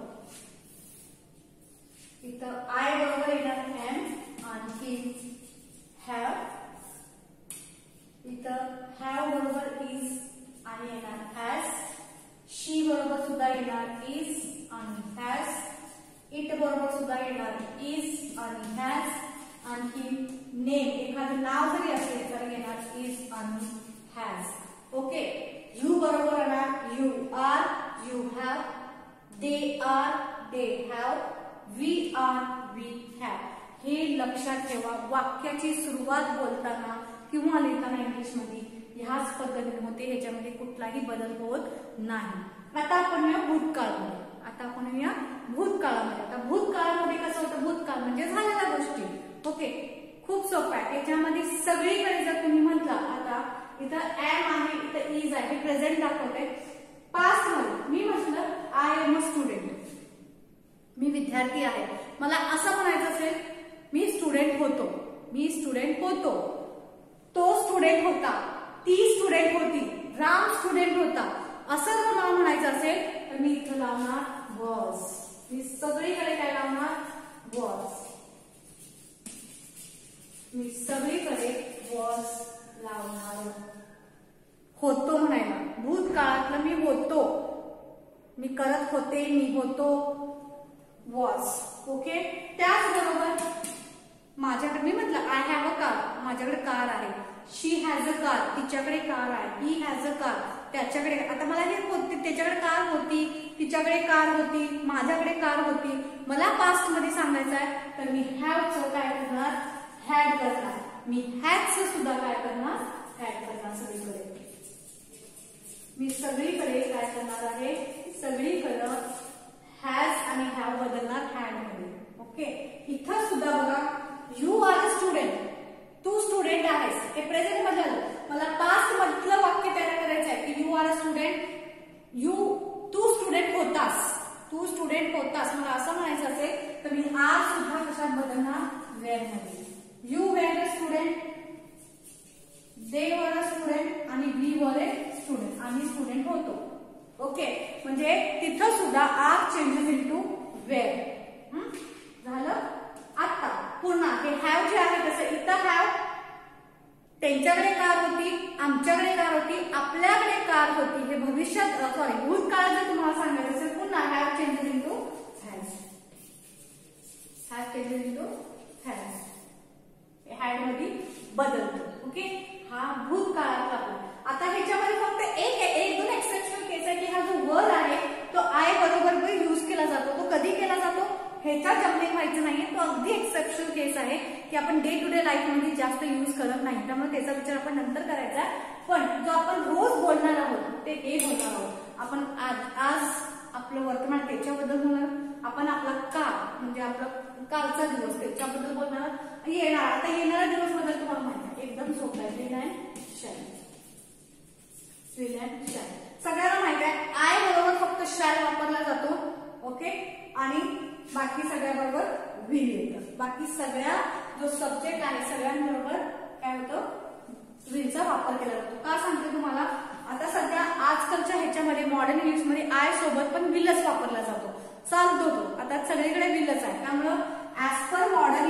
इथं आय बरोबर येणार एम, आणखी हॅव. इथं हॅव बरोबर इज आणि येणार हॅज. शी बरोबर सुद्धा येणार इज आणि हॅज. इट बरोबर सुद्धा येणार इज आणि हॅज. आणखी नेम एखादं नाव जरी असेल तर येणार इज आणि हॅज. ओके. यू बरोबर येणार you are, you have. They are, they have. We are, we have. हे लक्षात ठेवा. वाक्याची सुरुवात बोलताना किंवा लिहिताना इंग्लिशमध्ये ह्याच पद्धतीने होते, ह्याच्यामध्ये कुठलाही बदल होत नाही. आता आपण या भूतकाळामध्ये आता भूतकाळामध्ये कसं होतं, भूतकाळ म्हणजे झालेल्या गोष्टी. ओके, खूप सोपं आहे. याच्यामध्ये सगळीकडे जर तुम्ही म्हटला, आता इथं एम आहे, इथं इज आहे, हे प्रेझेंट दाखवते. पास्ट मध्ये मी म्हटलं आय एम अ स्टुडंट, मी विद्यार्थी आहे. मला असं म्हणायचं असेल मी स्टुडंट होतो, तो स्टुडंट होता, ती स्टुडंट होती, राम स्टुडंट होता, असं जर मला म्हणायचं असेल तर मी इथं लावणार वॉज. मी सगळीकडे काय लावणार, वॉज. मी सगळीकडे वॉज लावणार. होतो म्हणायला, भूतकाळातलं मी होतो, मी करत होते, मी होतो, वॉज. ओके. त्याचबरोबर माझ्याकडे मी म्हटलं आय हॅव अ कार, माझ्याकडे कार आहे. शी हॅज अ कार, तिच्याकडे कार आहे. ही हॅज अ कार, त्याच्याकडे. आता मला हे होती, त्याच्याकडे कार होती, तिच्याकडे कार होती, माझ्याकडे कार होती. मला पास्ट मध्ये सांगायचं आहे तर मी हॅवचं काय करणार, हॅड करणार. मी हॅडचं सुद्धा काय करणार, हॅड करणार. मी सगळीकडे काय करणार आहे, सगळीकडे हॅज आणि हॅव बदलणार हॅड मध्ये. ओके. इथं सुद्धा बघा यू आर अ स्टुडंट, तू स्टुडंट आहेस, हे प्रेझेंट मध्ये आलं. मला पास्ट मधलं वाक्य तयार करायचं आहे की यू आर अ स्टुडंट, तू स्टुडंट होतास. मला असं म्हणायचं असेल तर मी आर सुद्धा कशात बदलणार, वेअर मध्ये. You were a student, they were a student आणि वी वर अ स्टुडंट, आम्ही स्टुडंट होतो. ओके. म्हणजे तिथं सुद्धा आर चेंजेस इनटू वेअर. झालं. आता पुन्हा हे हॅव जे आहे तसं इथं हॅव, त्यांच्याकडे कार होती, आमच्याकडे कार होती, आपल्याकडे कार होती. हे भविष्यात भूतकाळात जर तुम्हाला सांगायचं असेल पुन्हा have changes into has. Have changes into has. Had मध्ये बदलतो. ओके. हा भूतकाळातला. आता ह्याच्यामध्ये फक्त एक दोन एक्सेप्शनल केस आहे की हा जो वर आहे तो आय बरोबर यूज केला जातो. तो कधी केला जातो ह्याचा जमणे व्हायचं नाहीये. तो अगदी एक्सेप्शनल केस आहे की आपण डे टू डे लाईफ मध्ये जास्त यूज करत नाही, त्यामुळे त्याचा विचार आपण नंतर करायचा. पण जो आपण रोज बोलणार आहोत ते हे बोलणार आहोत आपण. आज आपलं वर्तमान त्याच्याबद्दल बोलणार. आपण आपला काळ म्हणजे आपला कालचा दिवस त्याच्याबद्दल बोलणार. येणार, आता येणारा दिवस बद्दल तुम्हाला माहिती आहे, एकदम सोपं आहे. Will and shall. सगळ्यांना माहिती आहे आय बरोबर फक्त शॅल वापरला जातो. ओके. आणि बाकी सगळ्याबरोबर विल येतं. बाकी सगळ्या जो सब्जेक्ट आहे सगळ्यांबरोबर काय होतं, विलचा वापर केला जातो. का सांगते तुम्हाला, आता सध्या आजकालच्या ह्याच्यामध्ये मॉडर्न इंग्लिश मध्ये आय सोबत पण विलच वापरला जातो, चालतो तो. आता सगळीकडे विलच आहे. त्यामुळं ऍज पर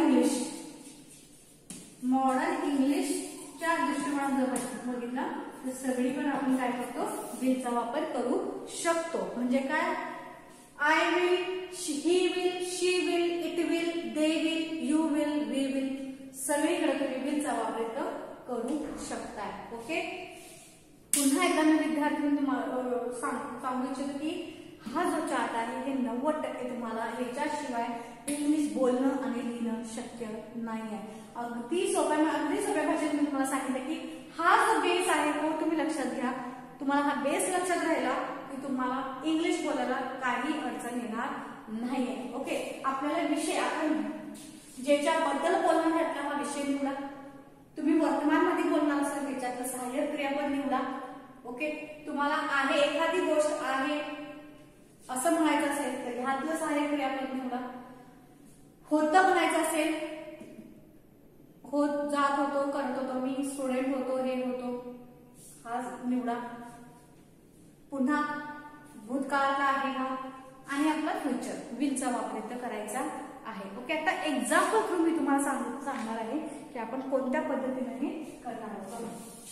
मॉडर्न इंग्लिशच्या दृष्टिकोनात जर बघितलं तर सगळीकडे आपण काय करतो, विलचा वापर करू शकतो. म्हणजे काय, I will, he will, she will, it will, they will, you will, we will, सगळीकडे तुम्ही विलचा वापर करू शकताय. ओके. पुन्हा एकदा मी विद्यार्थ्यांना तुम्हाला सांगू इच्छितो की हा जो चार्ट आहे हे 90% तुम्हाला ह्याच्याशिवाय इंग्लिश बोलणं आणि लिहिणं शक्य नाही आहे. अगदी सोप्या भाषेत मी तुम्हाला सांगितलं की हा जो बेस आहे तो तुम्ही लक्षात घ्या. तुम्हाला हा बेस लक्षात राहिला की तुम्हाला इंग्लिश बोलायला काही अडचण येणार नाहीये. ओके. आपल्याला विषय आपण ज्याच्याबद्दल बोलणार आहे आपला हा विषय निवडा. तुम्ही वर्तमानमध्ये बोलणार असाल त्याच्यातलं सहाय्यक क्रियापद निवडा. ओके. तुम्हाला आहे एखादी गोष्ट आहे असं म्हणायचं असेल तर ह्यातलं सहाय्यक क्रियापद निवडा. होतं म्हणायचं असेल, होत जात होतो, करत होतो, मी स्टुडंट होतो, हे होतो, हा निवडा. पुन्हा भूतकाळातला आहे हा, आणि आपला फ्युचर विलचा वापर इथं करायचा आहे. ओके, आता एक्झाम्पल थ्रू मी तुम्हाला सांगणार आहे की आपण कोणत्या पद्धतीने हे करणार आहोत.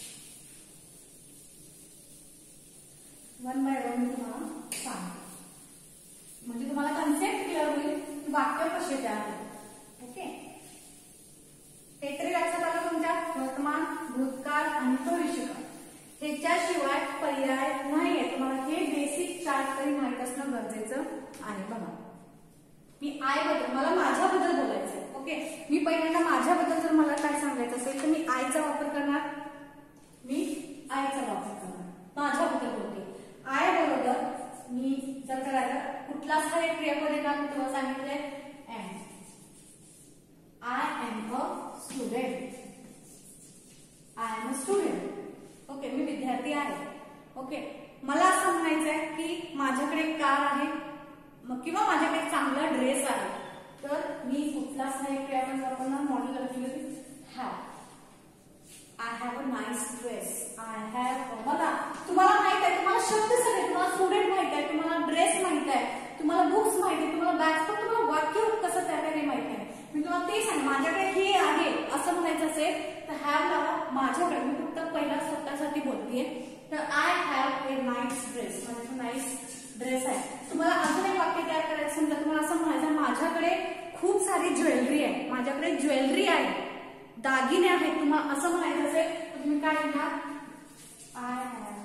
वन बाय वन मी तुम्हाला सांगते, म्हणजे तुम्हाला कन्सेप्ट क्लिअर होईल की वाक्य कसे तयार होते. ओके, हे तरी लक्षात आलं तुमच्या, वर्तमान, भूतकाळ आणि भविष्यकाळ ह्याच्याशिवाय पर्याय नाहीये. तुम्हाला हे बेसिक चार्ट तरी माहित असणं गरजेचं आहे. बघा, मी आय बद्दल, मला माझ्याबद्दल बोलायचंय. ओके, मी पहिल्यांदा माझ्याबद्दल जर मला काय सांगायचं असेल तर मी आयचा वापर करणार, मी आयचा वापर करणार, माझ्याबद्दल बोलते. आय बरोबर मी जर करायचं कुठला सहाय्यक क्रियापद येणार मी तुम्हाला सांगितलंय, am. I am a student, I am a student. Okay, मी विद्यार्थी आहे. ओके, मला असं म्हणायचंय की माझ्याकडे कार आहे किंवा माझ्याकडे चांगला ड्रेस आहे, तर मी कुठला सहाय्यक क्रियापद वापरणार, module auxiliary have. I have a nice dress, I have. बघा, तुम्हाला माहित आहे, तुम्हाला शब्द सगळे, तुम्हाला स्टुडंट माहित आहे, तुम्हाला ड्रेस माहित आहे, तुम्हाला बुक्स माहित आहे, तुम्हाला बॅग्स, पण तुम्हाला वाक्य कसं तयार करायचं माहित आहे. मी तुम्हाला ते सांग, माझ्याकडे हे आहे असं म्हणायचं असेल तर हॅव लावा. माझ्याकडे, मी फक्त पहिला स्वतःसाठी बोलतेय, तर I have a nice dress, माझ्याकडे नाईस ड्रेस आहे. तुम्हाला अजून एक वाक्य तयार करायचं समजा, तुम्हाला असं म्हणायचं माझ्याकडे खूप सारी ज्वेलरी आहे, माझ्याकडे ज्वेलरी आहे, दागिने आहेत, तुम्हाला असं म्हणायचं असेल तर तुम्ही काय लिहिणार, आय हॅव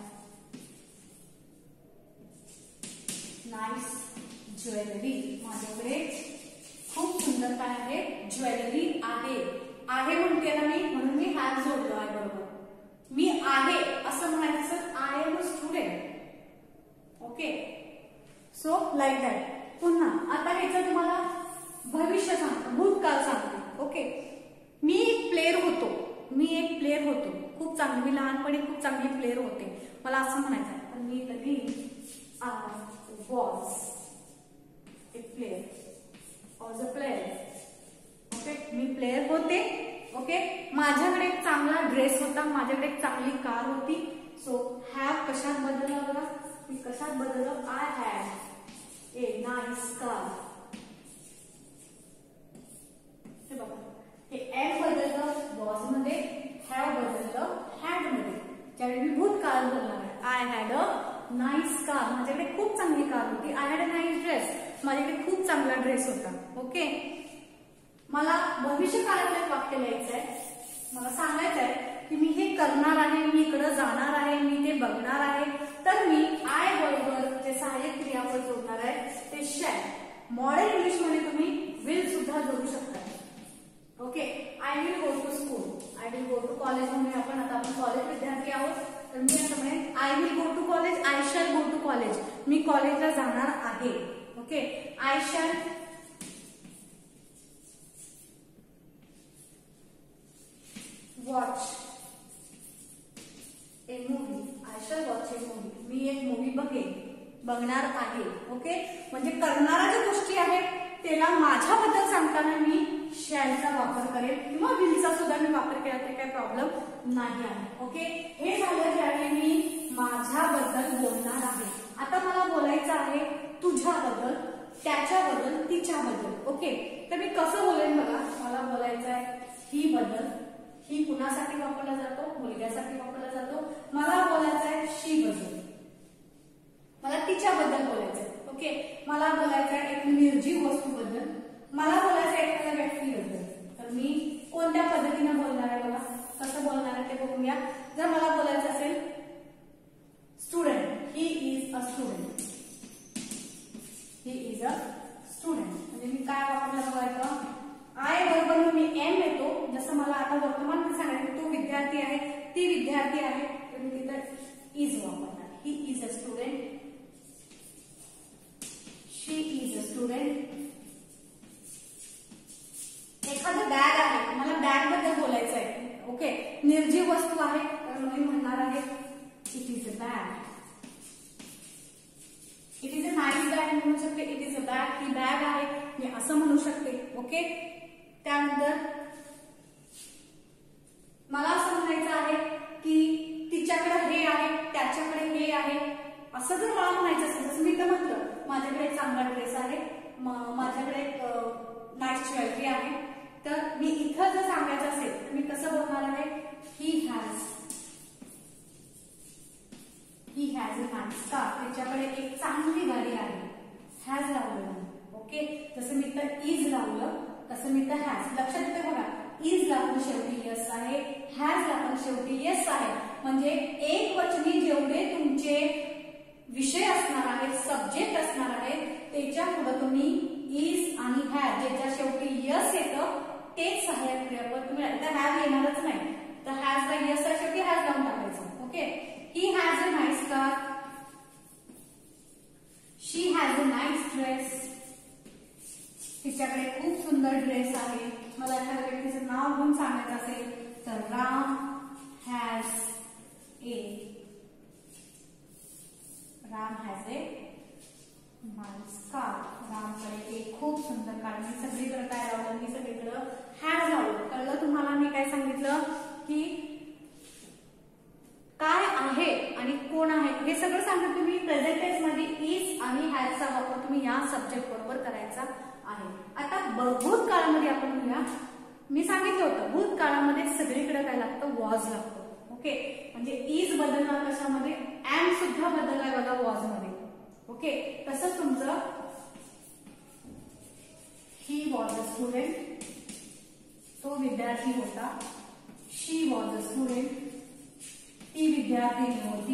नाईस ज्वेलरी, माझ्याकडे खूप सुंदर काय आहे, ज्वेलरी आहे. आहे म्हणते ना मी, म्हणून मी हॅव जोडलो आहे बरोबर. मी आहे असं म्हणायचं असेल, I am a student. Okay, so like that. पुन्हा आता ह्याचं तुम्हाला भविष्य सांगतो, भूतकाळ सांगते. ओके, मी एक प्लेयर होतो, मी एक प्लेयर होतो, खूप चांगली, मी लहानपणी खूप चांगली प्लेयर होते, मला असं म्हणायचं, पण मी कधी was a player, was a player. Okay, मी प्लेयर होते. ओके, माझ्याकडे एक चांगला ड्रेस होता, माझ्याकडे एक चांगली कार होती. सो हॅव कशात बदलला बघा, मी कशात बदललं, I have a nice car. हे बघा, हे एम बदललं वॉज मध्ये, हॅव बदललं हॅड मध्ये. ज्यावेळी मी भूतकाळ बोलणार आहे, I had a nice car, माझ्याकडे खूप चांगली कार होती. I had a nice dress, माझ्याकडे खूप चांगला ड्रेस होता. ओके, मला भविष्य काळातलं एक वाक्य लिहायचं आहे, मला सांगायचं आहे की मी हे करणार आहे, मी इकडे जाणार आहे, मी ते बघणार आहे, तर मी आय बरोबर जे सहाय्यक क्रियापद जोडणार आहे ते शॅल. मॉडर्न इंग्लिश मध्ये तुम्ही विल सुद्धा जोडू शकता. Okay, I will go to school, I will go to college. म्हणून आपण आता आपण कॉलेज विद्यार्थी आहोत, तर मी असं म्हणेन I will go to college, I shall go to college, मी कॉलेजला जाणार आहे. Okay, I shall watch a movie, I shall watch a movie, मी एक मूवी बघणार आहे. ओके, म्हणजे करणाऱ्या ज्या गोष्टी आहेत त्याला माझ्याबद्दल सांगताना मी शॅलचा वापर करेल किंवा विलचा सुद्धा मी वापर केला तरी काही प्रॉब्लेम नाही आहे. ओके, हे झालं ज्यावेळी मी माझ्याबद्दल बोलणार आहे. आता मला बोलायचं आहे तुझ्याबद्दल, त्याच्याबद्दल, तिच्याबद्दल. ओके, तर मी कसं बोलेन बघा, मला बोलायचं आहे ही बद्दल, ही कुणासाठी वापरला जातो, मुलग्यासाठी वापरला जातो. मला बोलायचं आहे शी बद्दल, मला तिच्याबद्दल बोलायचं आहे. ओके, मला बोलायचं आहे एक निर्जीव वस्तूबद्दल, मला बोलायचं आहे एखाद्या व्यक्तीबद्दल. तर मी कोणत्या पद्धतीने बोलणार आहे बघा, कसं बोलणार आहे ते बघूया. जर मला बोलायचं असेल student, he is a student, he is a student, म्हणजे मी काय वापरलं बघायचं, आय बरोबर मी एम येतो. जसं मला आता वर्तमान सांगायचं तो विद्यार्थी आहे, ती विद्यार्थी आहे, तर मी तिथं इज वापरणार. He is a student, she is a student. एखादं बॅग आहे, मला बॅग बद्दल बोलायचं आहे. ओके, निर्जीव वस्तू आहे तर मी म्हणणार आहे it is a bag, it is a nice bag. म्हणू शकते इट इज अ बॅग, ही बॅग आहे मी असं म्हणू शकते. ओके, त्यानंतर मला असं म्हणायचं आहे की तिच्याकडे हे आहे, त्याच्याकडे हे आहे, असं जर मला म्हणायचं असेल, जसं मी तर म्हटलं माझ्याकडे एक चांगला ड्रेस आहे, माझ्याकडे नाईस ज्वेलरी आहे, तर मी इथं जर सांगायचं असेल तर मी कसं बोलणार आहे, he has a nice car, त्याच्याकडे एक चांगली गाडी आहे. हॅज लावलं. ओके, जसं मी तर इज लावलं तसं मी तर हॅज. लक्षात येतं बघा, इज ला पण शेवटी यस आहे, हॅज ला पण शेवटी यस आहे. म्हणजे एक वचनी जेवढे तुमचे विषय असणार आहेत, सब्जेक्ट असणार आहेत, त्याच्या पुढे तुम्ही इज आणि हॅज ज्याच्या शेवटी यस येतं तेच सहाय्यक क्रियापद तुम्ही आता हॅव येणारच नाही, तर हॅज ला यस आहे शेवटी हॅज लावून टाकायचं. Okay, he has a nice car, she has a nice dress, तिच्याकडे खूप सुंदर ड्रेस आहे. मला एखाद्या व्यक्तीचं नाव घेऊन सांगायचं असेल तर Ram has a nice car. रामकडे एक खूप सुंदर कार. मी सगळीकडे काय लावलं, मी सगळीकडे हॅज लावलं. कळलं तुम्हाला मी काय सांगितलं की काय आहे आणि कोण आहे हे सगळं सांगितलं. तुम्ही प्रेझेंट टेन्स मध्ये इज आणि हॅजचा वापर तुम्ही या सब्जेक्ट बरोबर करायचा आहे. आता भूतकाळामध्ये आपण म्हणूया, मी सांगितलं होतं भूतकाळामध्ये सगळीकडे काय लागतं, वॉज लागतं. ओके, म्हणजे इज बदलणार कशामध्ये, एम सुद्धा बदललाय बघा वॉज मध्ये. ओके, तसंच तुमचं ही वॉज अ स्टुडंट, तो विद्यार्थी होता. शी वॉज अ स्टुडंट, ती विद्यार्थिनी होती.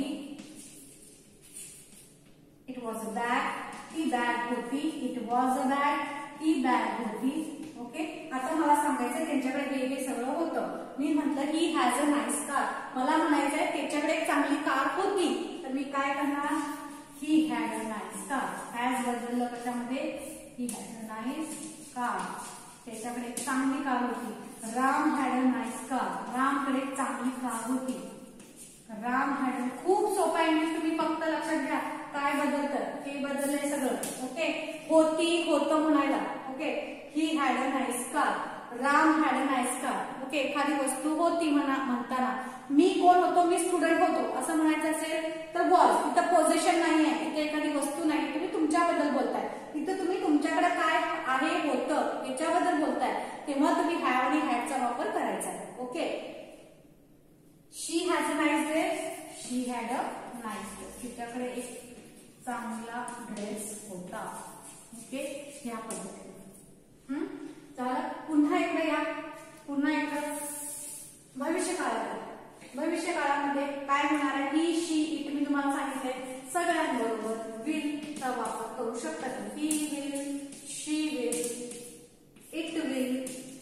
इट वॉज अ बॅग, ती बॅग होती. इट वॉज अ बॅग, ती बॅग होती. ओके, आता मला सांगायचंय त्यांच्याकडे हे सगळं होतं. मी म्हटलं he has a nice car, मला म्हणायचंय त्याच्याकडे एक चांगली कार होती, तर मी काय करणार, he had a nice car. Has बदललं कशामध्ये, he had a nice car, त्याच्याकडे एक चांगली कार होती. Ram had a nice car, रामकडे एक चांगली कार होती. राम हॅड, खूप सोपा इंग्लिश, तुम्ही फक्त लक्षात घ्या काय बदलतं, हे बदललंय सगळं. ओके, होती होतं म्हणायला. Okay, he had a nice car, Ram had a nice car. Okay, एखादी वस्तू होती म्हणताना मी कोण होतो, मी स्टुडंट होतो असं म्हणायचं असेल तर वॉज. इथं पोझिशन नाही आहे, इथे एखादी वस्तू नाही, तुम्ही तुमच्याबद्दल बोलताय. इथं तुम्ही तुमच्याकडे काय आहे होतं याच्याबद्दल बोलताय, तेव्हा तुम्ही हॅव आणि हॅडचा वापर करायचा. Okay, she has a nice dress, she had a nice dress, तिच्याकडे एक चांगला ड्रेस होता. ओके, या पद्धतीने झालं. पुन्हा एकदा या, पुन्हा एकदा भविष्य काळात. भविष्य काळामध्ये काय होणार आहे, ही शी इट मी तुम्हाला सांगितलंय सगळ्यात बरोबर विल चा वापर करू शकतात. He will, she will, it will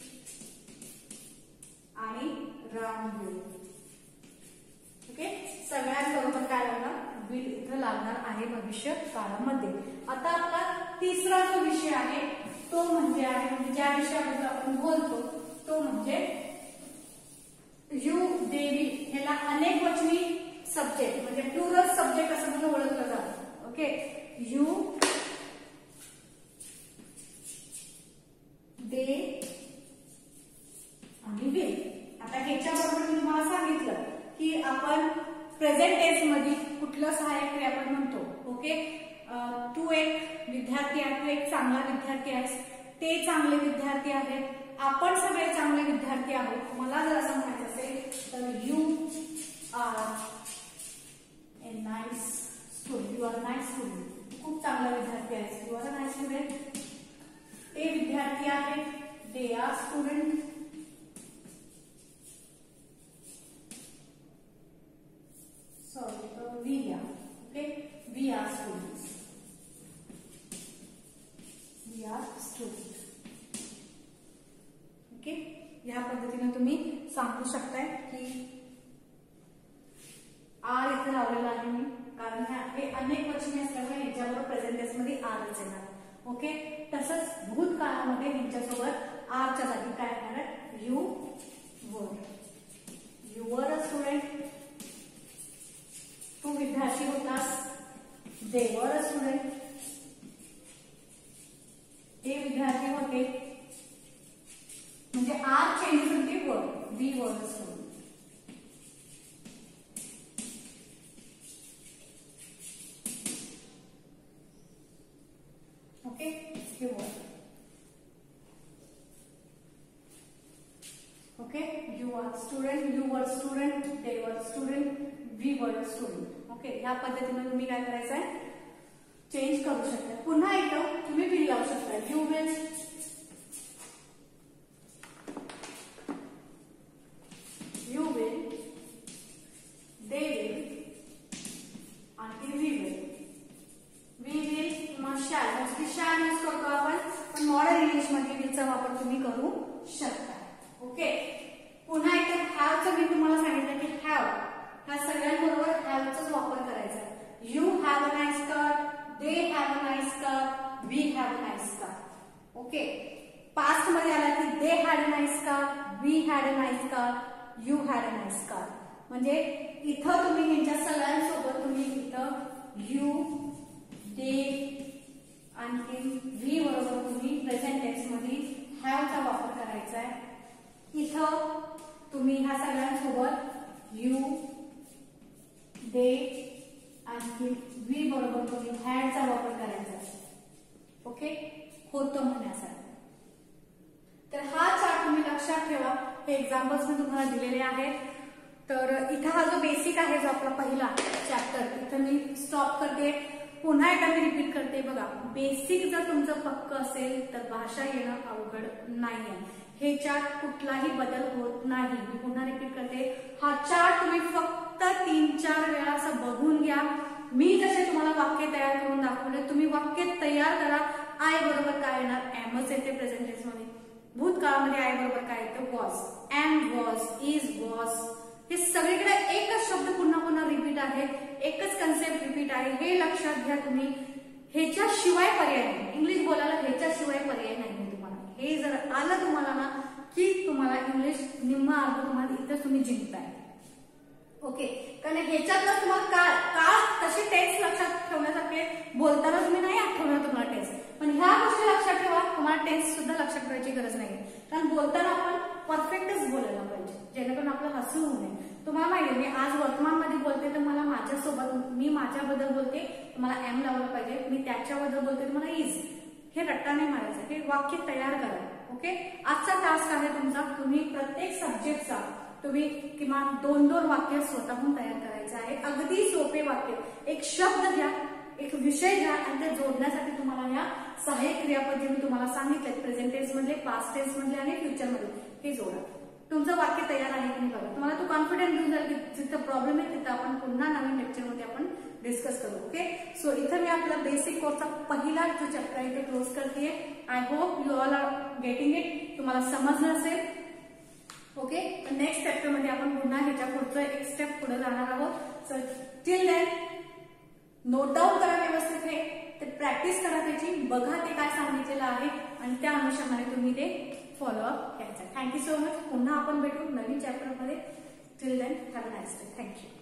आणि राम विल. ओके, सगळ्यात बरोबर काय लागणार, विल इथं लागणार आहे भविष्य काळामध्ये. आता आपला तिसरा जो विषय आहे तो म्हणजे आहे, ज्या विषयाबद्दल आपण बोलतो तो म्हणजे यू, दे, वी. ह्याला अनेक वचनी सब्जेक्ट म्हणजे प्लुरल सब्जेक्ट असं म्हणून ओळखलं जातं. ओके, यू, दे आणि विल. आता ह्याच्याबरोबर मी तुम्हाला सांगितलं की आपण प्रेझेंट टेन्स मध्ये कुठलं सहाय्यक क्रियापद म्हणतो. ओके, तू एक विद्यार्थी आहे, तू एक चांगला विद्यार्थी आहेस, ते चांगले विद्यार्थी आहेत, आपण सगळे चांगले विद्यार्थी आहोत. मला जर असं म्हणायचं असेल तर you are a nice student, you are a nice student, खूप चांगला विद्यार्थी आहेस, you are a nice student. ते विद्यार्थी आहेत, they are student. we are. Okay, we are students. We are students. Okay, या पद्धतीने तुम्ही सांगू शकताय की आर इथे लावलेला आहे मी, कारण हे अनेक वचने असल्यामुळे ह्याच्याबरोबर प्रेझेंट टेन्स मध्ये आरच येणार. ओके, तसंच भूतकाळामध्ये ह्यांच्यासोबत आरच्या जागी काय येणार आहे, you were. You were a student, तू विद्यार्थी होतास, they were a student, V was a student. Okay, he was. Okay, you are student, you were student, they were student, we were student. Okay, ह्या पद्धतीने तुम्ही काय करायचं आहे, change करू शकता. पुन्हा एकदा तुम्ही विल लावू शकता. You will, you will, they will, आणि we will. We will किंवा shall, मोस्टली shall यूज करतो आपण, पण मॉडर्न इंग्लिश मध्ये will चा वापर तुम्ही करू शकता. ओके, पुन्हा एकदा हॅवचं मी तुम्हाला सांगितलं की हॅव ह्या सगळ्यांबरोबर हॅवचाच वापर करायचा. You have a nice car, they have a nice car, we have a nice car. Okay, past मध्ये आला की they had a nice car, we had a nice car, you had a nice car. म्हणजे इथं तुम्ही यांच्या सगळ्यांसोबत तुम्ही इथं यू, दे आणखी वी बरोबर तुम्ही प्रेझेंट टेन्स मध्ये हॅवचा वापर करायचा आहे. इथं तुम्ही ह्या सगळ्यांसोबत यू, दे आणि वी बरोबर तुम्ही हॅडचा वापर करायचा. ओके, होतं म्हणण्यासाठी. तर हा चार्ट तुम्ही लक्षात ठेवा. हे एक्झाम्पल्स मी तुम्हाला दिलेले आहेत. तर इथं हा जो बेसिक आहे, जो आपला पहिला चॅप्टर, इथं मी स्टॉप करते. पुन्हा एकदा मी रिपीट करते. बघा, बेसिक जर तुमचं पक्क असेल तर भाषा येणं अवघड नाहीये. हे चार्ट कुठलाही बदल होत नाही. मी पुन्हा रिपीट करते. हा चार्ट तुम्ही फक्त 3-4 वेळा असं बघून घ्या. मी जसे तुम्हाला वाक्य तयार करून दाखवले, तुम्ही वाक्य तयार करा. आय बरोबर काय येणार, एमच येते प्रेझेंट टेन्स मध्ये. भूतकाळामध्ये आय बरोबर काय येतं, was, am was, is was. हे सगळीकडे एकच शब्द पुन्हा पुन्हा रिपीट आहे, एकच कन्सेप्ट रिपीट आहे. हे लक्षात घ्या तुम्ही. ह्याच्याशिवाय पर्याय नाही. इंग्लिश बोलायला ह्याच्याशिवाय पर्याय नाही तुम्हाला. हे जर आलं तुम्हाला ना की तुम्हाला इंग्लिश निम्मा अर्ध तुम्हाला इथं तुम्ही जिंकताय. ओके, कारण ह्याच्यातलं तुम्हाला काळ तशी टेन्स लक्षात ठेवण्यासारखे बोलताना तुम्ही नाही आठवणार तुम्हाला टेन्स, पण ह्या गोष्टी लक्षात ठेवा. तुम्हाला टेन्स सुद्धा लक्षात ठेवायची गरज नाही, कारण बोलताना आपण परफेक्टच बोलायला पाहिजे, जेणेकरून आपलं हसू होऊ नये. तुम्हाला माहिती मी आज वर्तमान मध्ये बोलते तर मला माझ्यासोबत, मी माझ्याबद्दल बोलते मला एम लावलं पाहिजे, मी त्याच्याबद्दल बोलते तर मला इज. हे रट्टा नाही मारायचं, हे वाक्य तयार करा. ओके, आजचा टास्क आहे तुमचा. तुम्ही प्रत्येक सब्जेक्टचा तुम्ही किमान 2-2 वाक्य स्वतःहून तयार करायचं आहे. अगदी सोपे वाक्य. एक शब्द घ्या, एक विषय घ्या आणि ते जोडण्यासाठी तुम्हाला ह्या सहाय्यक क्रियापद जे मी तुम्हाला सांगितले, प्रेझेंट टेन्स मधले, पास्ट टेन्स मधले आणि फ्युचर मधले, हे जोडा. तुमचं वाक्य तयार आहे की नाही बघा. तुम्हाला तो कॉन्फिडन्स घेऊन जाईल की जिथं प्रॉब्लेम आहे तिथं आपण पुन्हा नवीन लेक्चरमध्ये आपण डिस्कस करू. ओके, सो इथं मी आपला बेसिक कोर्सचा पहिला जो चॅप्टर आहे ते क्लोज करते. I hope you all are getting it. तुम्हाला समजलं असेल. ओके, नेक्स्ट चॅप्टर मध्ये आपण पुन्हा ह्याच्या पुढचं एक स्टेप पुढे जाणार आहोत. So till then note down करा व्यवस्थित, हे ते प्रॅक्टिस करा, त्याची बघा ते काय सांगितलेलं आहे आणि त्या अनुषंगाने तुम्ही ते फॉलोअप घ्यायचं. Thank you so much. पुन्हा आपण भेटू नवीन चॅप्टर मध्ये. Till then have a nice day. Thank you.